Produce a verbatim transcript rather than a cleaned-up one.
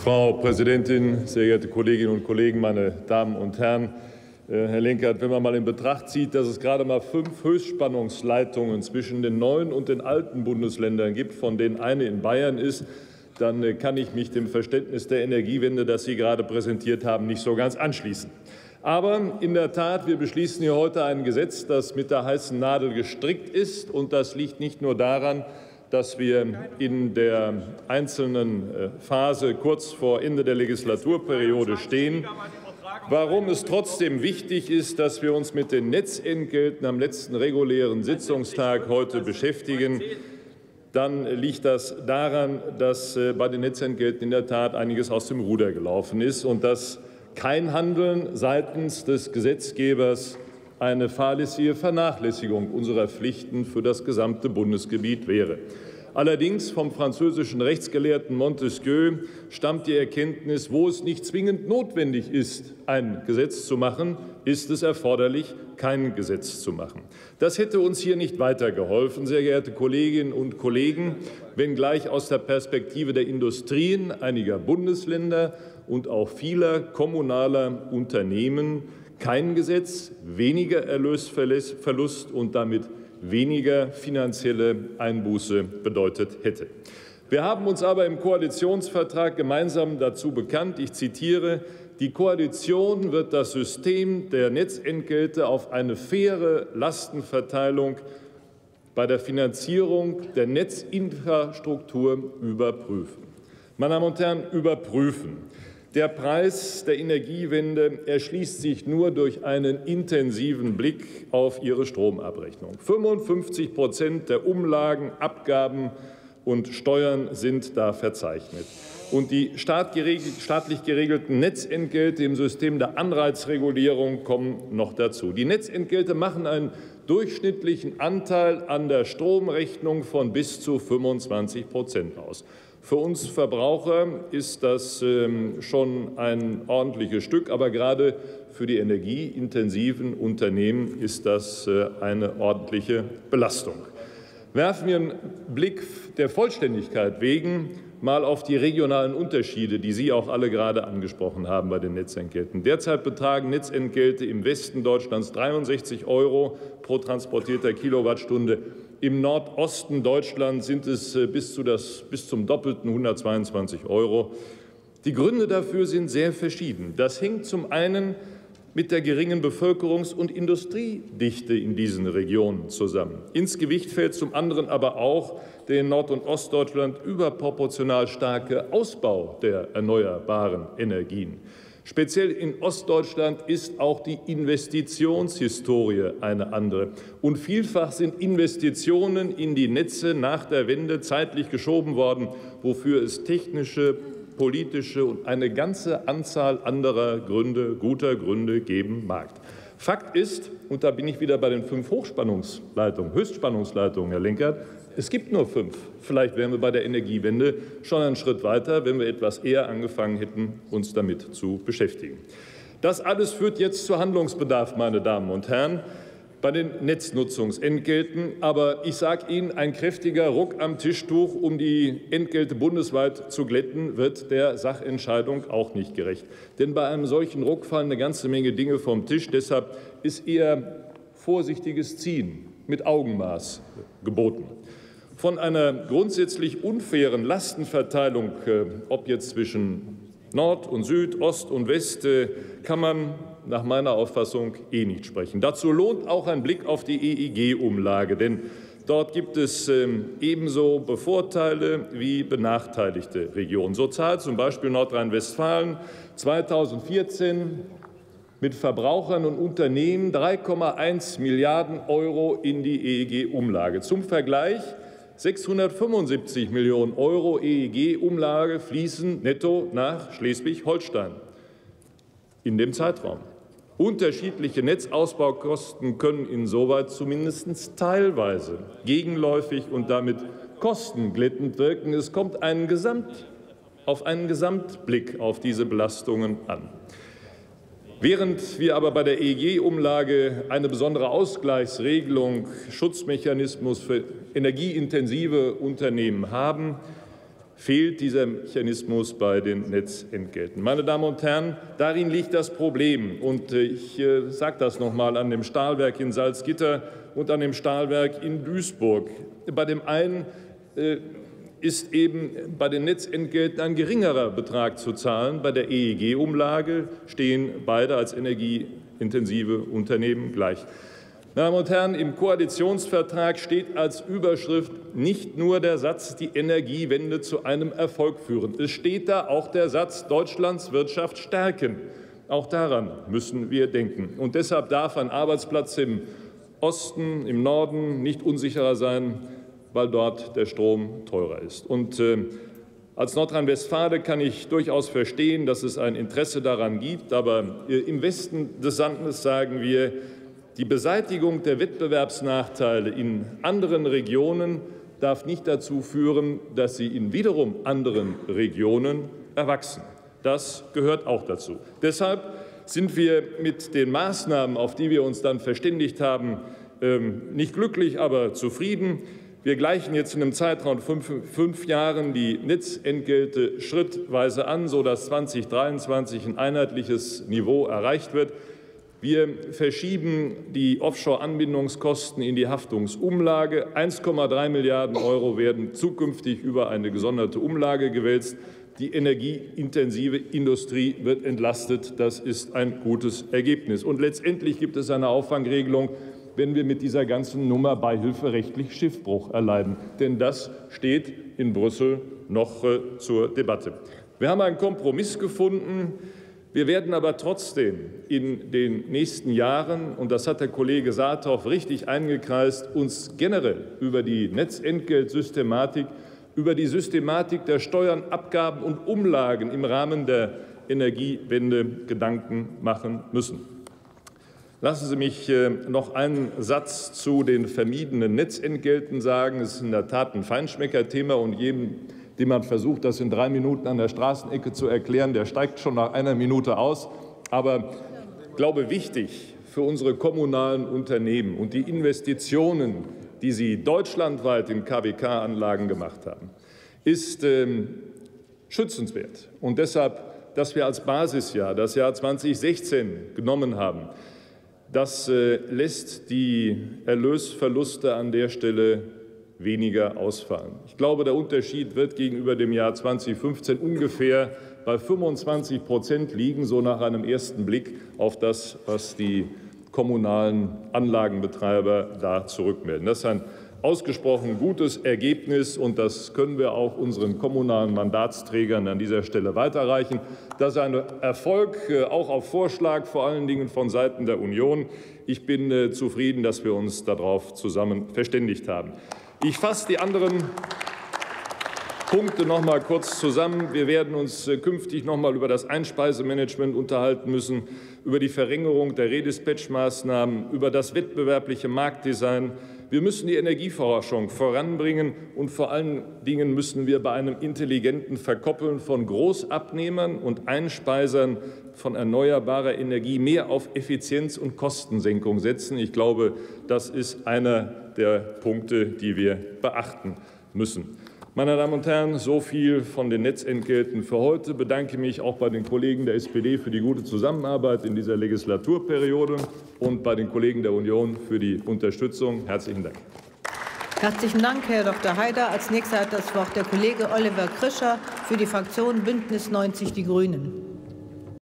Frau Präsidentin, sehr geehrte Kolleginnen und Kollegen, meine Damen und Herren! Herr Lenkert, wenn man mal in Betracht zieht, dass es gerade mal fünf Höchstspannungsleitungen zwischen den neuen und den alten Bundesländern gibt, von denen eine in Bayern ist, dann kann ich mich dem Verständnis der Energiewende, das Sie gerade präsentiert haben, nicht so ganz anschließen. Aber in der Tat, wir beschließen hier heute ein Gesetz, das mit der heißen Nadel gestrickt ist. Und das liegt nicht nur daran, dass wir in der einzelnen Phase kurz vor Ende der Legislaturperiode stehen. Warum es trotzdem wichtig ist, dass wir uns mit den Netzentgelten am letzten regulären Sitzungstag heute beschäftigen, dann liegt das daran, dass bei den Netzentgelten in der Tat einiges aus dem Ruder gelaufen ist und dass kein Handeln seitens des Gesetzgebers eine fahrlässige Vernachlässigung unserer Pflichten für das gesamte Bundesgebiet wäre. Allerdings vom französischen Rechtsgelehrten Montesquieu stammt die Erkenntnis, wo es nicht zwingend notwendig ist, ein Gesetz zu machen, ist es erforderlich, kein Gesetz zu machen. Das hätte uns hier nicht weitergeholfen, sehr geehrte Kolleginnen und Kollegen, wenngleich aus der Perspektive der Industrien einiger Bundesländer und auch vieler kommunaler Unternehmen kein Gesetz, weniger Erlösverlust und damit weniger finanzielle Einbuße bedeutet hätte. Wir haben uns aber im Koalitionsvertrag gemeinsam dazu bekannt, ich zitiere, die Koalition wird das System der Netzentgelte auf eine faire Lastenverteilung bei der Finanzierung der Netzinfrastruktur überprüfen. Meine Damen und Herren, überprüfen. Der Preis der Energiewende erschließt sich nur durch einen intensiven Blick auf Ihre Stromabrechnung. fünfundfünfzig Prozent der Umlagen, Abgaben und Steuern sind da verzeichnet. Und die staatlich geregelten Netzentgelte im System der Anreizregulierung kommen noch dazu. Die Netzentgelte machen einen durchschnittlichen Anteil an der Stromrechnung von bis zu fünfundzwanzig Prozent aus. Für uns Verbraucher ist das schon ein ordentliches Stück, aber gerade für die energieintensiven Unternehmen ist das eine ordentliche Belastung. Werfen wir einen Blick der Vollständigkeit wegen mal auf die regionalen Unterschiede, die Sie auch alle gerade angesprochen haben bei den Netzentgelten. Derzeit betragen Netzentgelte im Westen Deutschlands dreiundsechzig Euro pro transportierter Kilowattstunde. Im Nordosten Deutschlands sind es bis, zu das, bis zum doppelten hundertzweiundzwanzig Euro. Die Gründe dafür sind sehr verschieden. Das hängt zum einen mit der geringen Bevölkerungs- und Industriedichte in diesen Regionen zusammen. Ins Gewicht fällt zum anderen aber auch der in Nord- und Ostdeutschland überproportional starke Ausbau der erneuerbaren Energien. Speziell in Ostdeutschland ist auch die Investitionshistorie eine andere. Und vielfach sind Investitionen in die Netze nach der Wende zeitlich geschoben worden, wofür es technische, politische und eine ganze Anzahl anderer Gründe, guter Gründe geben mag. Fakt ist, und da bin ich wieder bei den fünf Hochspannungsleitungen, Höchstspannungsleitungen, Herr Lenkert, es gibt nur fünf. Vielleicht wären wir bei der Energiewende schon einen Schritt weiter, wenn wir etwas eher angefangen hätten, uns damit zu beschäftigen. Das alles führt jetzt zu Handlungsbedarf, meine Damen und Herren, bei den Netznutzungsentgelten. Aber ich sage Ihnen, ein kräftiger Ruck am Tischtuch, um die Entgelte bundesweit zu glätten, wird der Sachentscheidung auch nicht gerecht. Denn bei einem solchen Ruck fallen eine ganze Menge Dinge vom Tisch. Deshalb ist eher vorsichtiges Ziehen mit Augenmaß geboten. Von einer grundsätzlich unfairen Lastenverteilung, ob jetzt zwischen Nord und Süd, Ost und West, kann man nach meiner Auffassung eh nicht sprechen. Dazu lohnt auch ein Blick auf die E E G-Umlage, denn dort gibt es ebenso Bevorteile wie benachteiligte Regionen. So zahlt zum Beispiel Nordrhein-Westfalen zweitausendvierzehn mit Verbrauchern und Unternehmen drei Komma eins Milliarden Euro in die E E G-Umlage. Zum Vergleich: sechshundertfünfundsiebzig Millionen Euro E E G-Umlage fließen netto nach Schleswig-Holstein in dem Zeitraum. Unterschiedliche Netzausbaukosten können insoweit zumindest teilweise gegenläufig und damit kostenglättend wirken. Es kommt einen Gesamt, auf einen Gesamtblick auf diese Belastungen an. Während wir aber bei der E E G-Umlage eine besondere Ausgleichsregelung, Schutzmechanismus für energieintensive Unternehmen haben, fehlt dieser Mechanismus bei den Netzentgelten. Meine Damen und Herren, darin liegt das Problem. Und ich sage das noch mal an dem Stahlwerk in Salzgitter und an dem Stahlwerk in Duisburg. Bei dem einen ist eben bei den Netzentgelten ein geringerer Betrag zu zahlen. Bei der E E G-Umlage stehen beide als energieintensive Unternehmen gleich. Meine Damen und Herren, im Koalitionsvertrag steht als Überschrift nicht nur der Satz, die Energiewende zu einem Erfolg führen. Es steht da auch der Satz, Deutschlands Wirtschaft stärken. Auch daran müssen wir denken. Und deshalb darf ein Arbeitsplatz im Osten, im Norden nicht unsicherer sein, weil dort der Strom teurer ist. Und äh, als Nordrhein-Westfale kann ich durchaus verstehen, dass es ein Interesse daran gibt. Aber äh, im Westen des Landes sagen wir, die Beseitigung der Wettbewerbsnachteile in anderen Regionen darf nicht dazu führen, dass sie in wiederum anderen Regionen erwachsen. Das gehört auch dazu. Deshalb sind wir mit den Maßnahmen, auf die wir uns dann verständigt haben, nicht glücklich, aber zufrieden. Wir gleichen jetzt in einem Zeitraum von fünf, fünf Jahren die Netzentgelte schrittweise an, sodass zweitausenddreiundzwanzig ein einheitliches Niveau erreicht wird. Wir verschieben die Offshore-Anbindungskosten in die Haftungsumlage. eins Komma drei Milliarden Euro werden zukünftig über eine gesonderte Umlage gewälzt. Die energieintensive Industrie wird entlastet. Das ist ein gutes Ergebnis. Und letztendlich gibt es eine Auffangregelung, wenn wir mit dieser ganzen Nummer beihilferechtlich Schiffbruch erleiden. Denn das steht in Brüssel noch äh, zur Debatte. Wir haben einen Kompromiss gefunden. Wir werden aber trotzdem in den nächsten Jahren, und das hat der Kollege Saathoff richtig eingekreist, uns generell über die Netzentgeltsystematik, über die Systematik der Steuern, Abgaben und Umlagen im Rahmen der Energiewende Gedanken machen müssen. Lassen Sie mich noch einen Satz zu den vermiedenen Netzentgelten sagen. Es ist in der Tat ein Feinschmeckerthema, und jedem, dem man versucht, das in drei Minuten an der Straßenecke zu erklären, der steigt schon nach einer Minute aus. Aber ich glaube, wichtig für unsere kommunalen Unternehmen und die Investitionen, die sie deutschlandweit in K W K-Anlagen gemacht haben, ist ähm, schützenswert. Und deshalb, dass wir als Basisjahr das Jahr zweitausendsechzehn genommen haben, das äh, lässt die Erlösverluste an der Stelle weniger ausfallen. Ich glaube, der Unterschied wird gegenüber dem Jahr zweitausendfünfzehn ungefähr bei fünfundzwanzig Prozent liegen, so nach einem ersten Blick auf das, was die kommunalen Anlagenbetreiber da zurückmelden. Das ist ein ausgesprochen gutes Ergebnis, und das können wir auch unseren kommunalen Mandatsträgern an dieser Stelle weiterreichen. Das ist ein Erfolg, auch auf Vorschlag vor allen Dingen von Seiten der Union. Ich bin zufrieden, dass wir uns darauf zusammen verständigt haben. Ich fasse die anderen Punkte noch mal kurz zusammen. Wir werden uns künftig noch mal über das Einspeisemanagement unterhalten müssen, über die Verringerung der Redispatch-Maßnahmen, über das wettbewerbliche Marktdesign. Wir müssen die Energieforschung voranbringen, und vor allen Dingen müssen wir bei einem intelligenten Verkoppeln von Großabnehmern und Einspeisern von erneuerbarer Energie mehr auf Effizienz und Kostensenkung setzen. Ich glaube, das ist einer der Punkte, die wir beachten müssen. Meine Damen und Herren, so viel von den Netzentgelten für heute. Ich bedanke mich auch bei den Kollegen der S P D für die gute Zusammenarbeit in dieser Legislaturperiode und bei den Kollegen der Union für die Unterstützung. Herzlichen Dank. Herzlichen Dank, Herr Doktor Haider. Als nächster hat das Wort der Kollege Oliver Krischer für die Fraktion Bündnis neunzig Die Grünen.